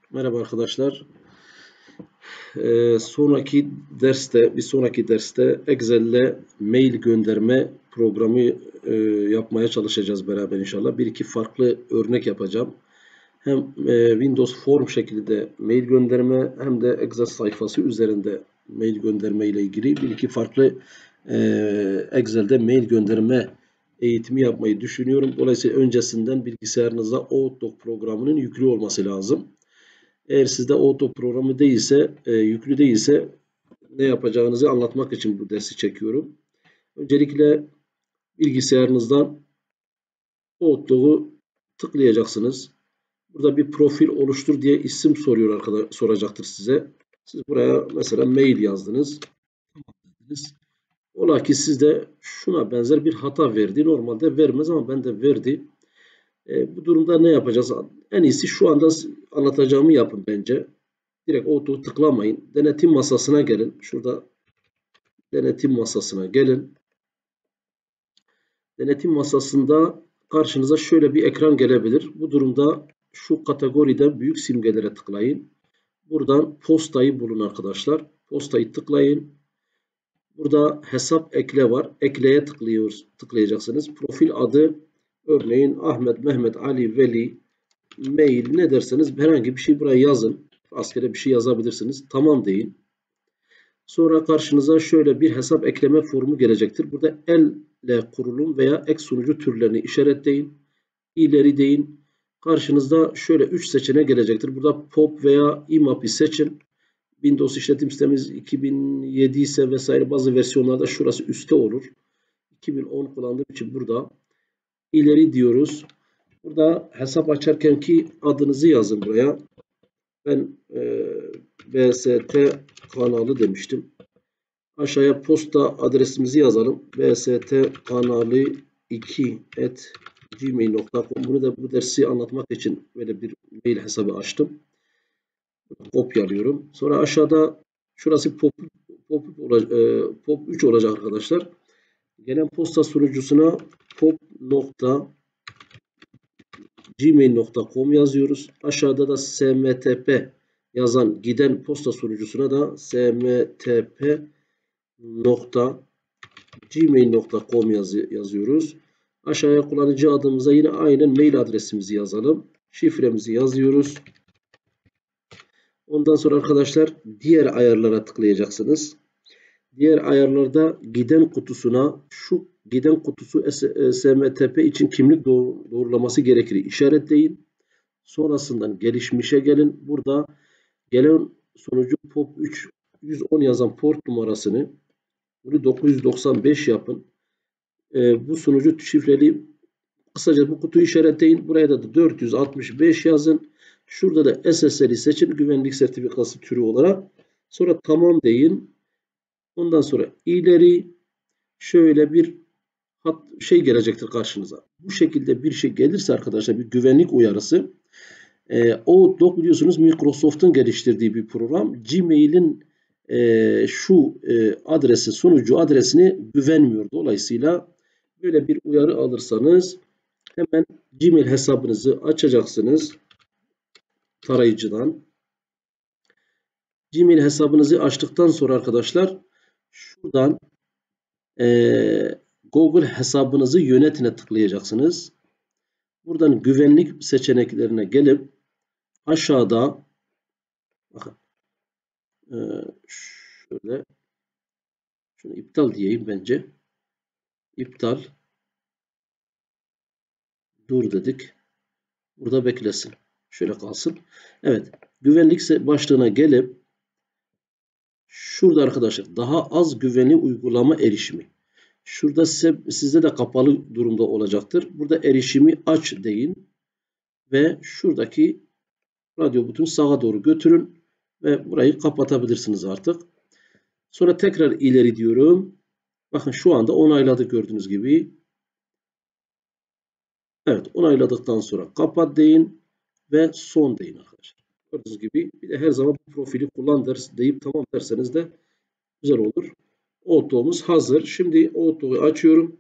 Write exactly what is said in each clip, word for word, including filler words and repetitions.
Merhaba arkadaşlar. Ee, sonraki derste, bir sonraki derste Excel'le mail gönderme programı e, yapmaya çalışacağız beraber inşallah. Bir iki farklı örnek yapacağım. Hem e, Windows Form şeklinde mail gönderme hem de Excel sayfası üzerinde mail gönderme ile ilgili bir iki farklı e, Excel'de mail gönderme eğitimi yapmayı düşünüyorum. Dolayısıyla öncesinden bilgisayarınıza Outlook programının yüklü olması lazım. Eğer sizde auto programı değilse, e, yüklü değilse ne yapacağınızı anlatmak için bu dersi çekiyorum. Öncelikle bilgisayarınızdan Outlook'u tıklayacaksınız. Burada bir profil oluştur diye isim soruyor arkadaşlar, soracaktır size. Siz buraya mesela mail yazdınız. Ola ki sizde şuna benzer bir hata verdi. Normalde vermez ama bende verdi. E, bu durumda ne yapacağız? En iyisi şu anda anlatacağımı yapın bence. Direkt auto tıklamayın. Denetim masasına gelin. Şurada denetim masasına gelin. Denetim masasında karşınıza şöyle bir ekran gelebilir. Bu durumda şu kategoride büyük simgelere tıklayın. Buradan postayı bulun arkadaşlar. Postayı tıklayın. Burada hesap ekle var. Ekleye tıklıyoruz, tıklayacaksınız. Profil adı örneğin Ahmet, Mehmet, Ali, Veli, mail ne derseniz herhangi bir şey buraya yazın. Rastgele bir şey yazabilirsiniz. Tamam deyin. Sonra karşınıza şöyle bir hesap ekleme formu gelecektir. Burada elle kurulum veya ek sunucu türlerini işaretleyin. İleri deyin. Karşınızda şöyle üç seçenek gelecektir. Burada pop veya imap'i seçin. Windows işletim sistemimiz iki bin yedi ise vesaire bazı versiyonlarda şurası üstte olur. iki bin on kullandığım için burada ileri diyoruz. Burada hesap açarken ki adınızı yazın buraya. Ben e, B S T kanalı demiştim. Aşağıya posta adresimizi yazalım. b s t kanalı iki at gmail nokta com. Bunu da bu dersi anlatmak için böyle bir mail hesabı açtım. Kopyalıyorum. Sonra aşağıda şurası pop, pop, olacak, e, pop üç olacak arkadaşlar. Gelen posta sunucusuna pop nokta gmail nokta com yazıyoruz. Aşağıda da smtp yazan giden posta sunucusuna da smtp nokta gmail nokta com yazı, yazıyoruz. Aşağıya kullanıcı adımıza yine aynen mail adresimizi yazalım. Şifremizi yazıyoruz. Ondan sonra arkadaşlar diğer ayarlara tıklayacaksınız. Diğer ayarlarda giden kutusuna şu giden kutusu S M T P için kimlik doğrulaması gerekir. İşaretleyin. Sonrasından gelişmişe gelin. Burada gelen sonucu pop üç yüz on yazan port numarasını bunu dokuz yüz doksan beş yapın. E, bu sunucu şifreli kısaca bu kutuyu işaretleyin. Buraya da dört yüz altmış beş yazın. Şurada da S S L'i seçin güvenlik sertifikası türü olarak. Sonra tamam deyin. Ondan sonra ileri şöyle bir hat, şey gelecektir karşınıza. Bu şekilde bir şey gelirse arkadaşlar bir güvenlik uyarısı. E, Outlook biliyorsunuz Microsoft'un geliştirdiği bir program. Gmail'in e, şu e, adresi sunucu adresini güvenmiyor. Dolayısıyla böyle bir uyarı alırsanız hemen Gmail hesabınızı açacaksınız tarayıcıdan. Gmail hesabınızı açtıktan sonra arkadaşlar şuradan e, Google hesabınızı yönetine tıklayacaksınız. Buradan güvenlik seçeneklerine gelip aşağıda bakın e, şöyle şunu iptal diyeyim bence. İptal. Dur dedik. Burada beklesin. Şöyle kalsın. Evet. Güvenlik başlığına gelip şurada arkadaşlar daha az güvenli uygulama erişimi. Şurada size, sizde de kapalı durumda olacaktır. Burada erişimi aç deyin. Ve şuradaki radyo butonu sağa doğru götürün. Ve burayı kapatabilirsiniz artık. Sonra tekrar ileri diyorum. Bakın şu anda onayladı gördüğünüz gibi. Evet onayladıktan sonra kapat deyin. Ve son deyin arkadaşlar. Gördüğünüz gibi bir de her zaman bu profili kullan ders deyip tamam derseniz de güzel olur. Auto'muz hazır. Şimdi Auto'yu açıyorum.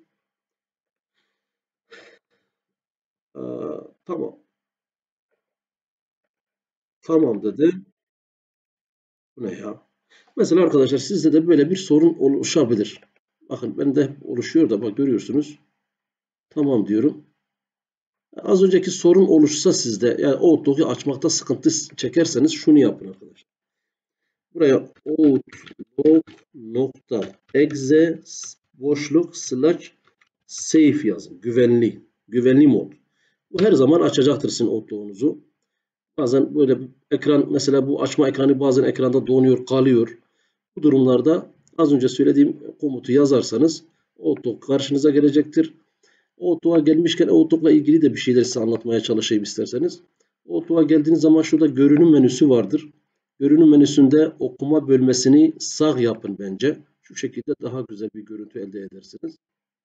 Ee, tamam. Tamam dedi. Bu ne ya? Mesela arkadaşlar sizde de böyle bir sorun oluşabilir. Bakın bende hep oluşuyor da bak görüyorsunuz. Tamam diyorum. Az önceki sorun oluşsa sizde yani Outlook'u açmakta sıkıntı çekerseniz şunu yapın arkadaşlar. Buraya outlook.exe boşluk slash safe yazın. Güvenli. Güvenli mod. Bu her zaman açacaktır sizin Outlook'unuzu. Bazen böyle bir ekran mesela bu açma ekranı bazen ekranda donuyor kalıyor. Bu durumlarda az önce söylediğim komutu yazarsanız Outlook karşınıza gelecektir. Outlook'a gelmişken Outlook'la ilgili de bir şeyler size anlatmaya çalışayım isterseniz. Outlook'a geldiğiniz zaman şurada görünüm menüsü vardır. Görünüm menüsünde okuma bölmesini sağ yapın bence. Şu şekilde daha güzel bir görüntü elde edersiniz.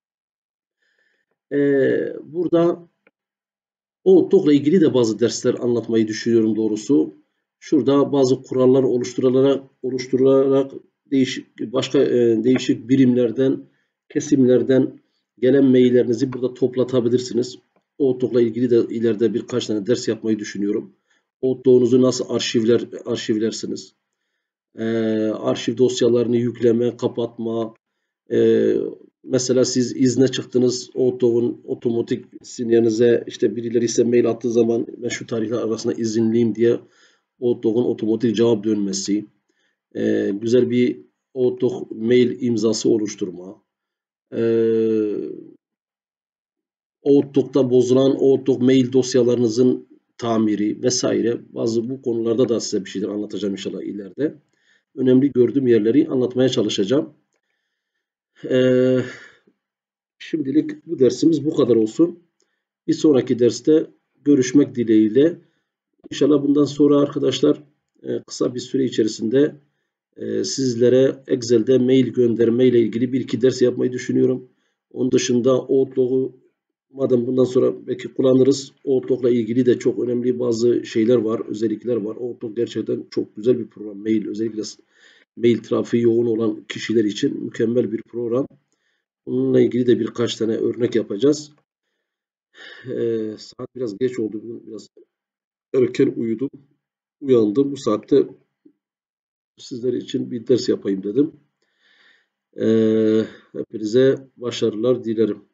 Ee, burada Outlook'la ilgili de bazı dersler anlatmayı düşünüyorum doğrusu. Şurada bazı kurallar oluşturularak oluşturularak değişik başka e, değişik birimlerden, kesimlerden gelen maillerinizi burada toplatabilirsiniz. Outlook'la ilgili de ileride birkaç tane ders yapmayı düşünüyorum. Outlook'unuzu nasıl arşivler arşivlersiniz? Ee, arşiv dosyalarını yükleme, kapatma, ee, mesela siz izne çıktınız, Outlook'un otomatik sinyalinize işte birileri ise mail attığı zaman ben şu tarihler arasında izinliyim diye Outlook'un otomatik cevap dönmesi, ee, güzel bir Outlook mail imzası oluşturma, ee, Outlook'ta bozulan Outlook mail dosyalarınızın tamiri vesaire bazı bu konularda da size bir şeyler anlatacağım inşallah ileride. Önemli gördüğüm yerleri anlatmaya çalışacağım. Ee, Şimdilik bu dersimiz bu kadar olsun. Bir sonraki derste görüşmek dileğiyle. İnşallah bundan sonra arkadaşlar e, kısa bir süre içerisinde e, sizlere Excel'de mail gönderme ile ilgili bir iki ders yapmayı düşünüyorum. Onun dışında Outlook'u madem bundan sonra belki kullanırız. Outlook'la ilgili de çok önemli bazı şeyler var, özellikler var. Outlook gerçekten çok güzel bir program. Mail özellikle mail trafiği yoğun olan kişiler için mükemmel bir program. Bununla ilgili de birkaç tane örnek yapacağız. Ee, saat biraz geç oldu. Bugün biraz erken uyudum. Uyandım. Bu saatte sizler için bir ders yapayım dedim. Ee, hepinize başarılar dilerim.